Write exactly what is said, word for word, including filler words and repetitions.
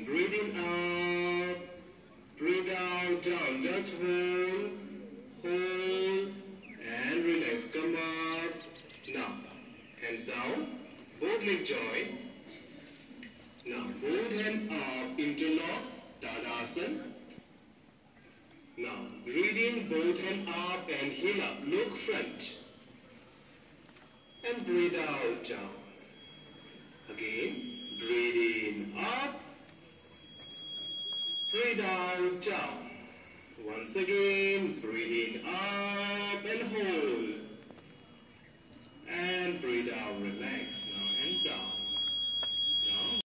again. Breathe in up. Breathe out, down. Just hold. Hold. And relax. Come up. Now, hands down. Both legs join. Now, both hands up. Interlock. Tadasana. Now, breathe in. Both hands up and heel up. Look front. And breathe out, down. Again. Breathe in, up. Breathe out, down. Once again, breathe in, up and hold. And breathe out, relax.